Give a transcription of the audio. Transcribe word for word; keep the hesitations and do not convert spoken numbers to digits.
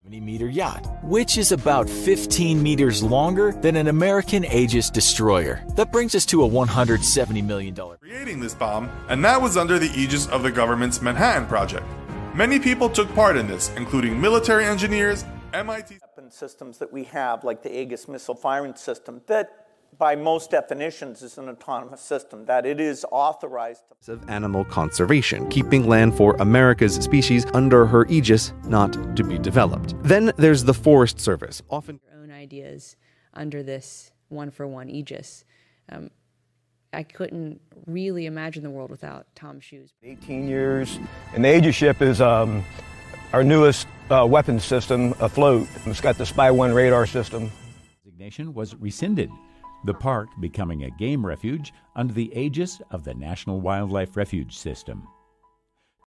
seventy meter yacht, which is about fifteen meters longer than an American Aegis destroyer. That brings us to a one hundred seventy million dollars. Creating this bomb, and that was under the aegis of the government's Manhattan Project. Many people took part in this, including military engineers, M I T weapon systems that we have, like the Aegis missile firing system, that by most definitions is an autonomous system, that it is authorized to of animal conservation, keeping land for America's species under her aegis, not to be developed. Then there's the Forest Service, often your own ideas under this one-for-one aegis. Um, I couldn't really imagine the world without Tom's shoes. eighteen years, and the Aegis ship is um, our newest uh, weapons system afloat. It's got the Spy one radar system. Designation was rescinded, the park becoming a game refuge under the aegis of the National Wildlife Refuge System.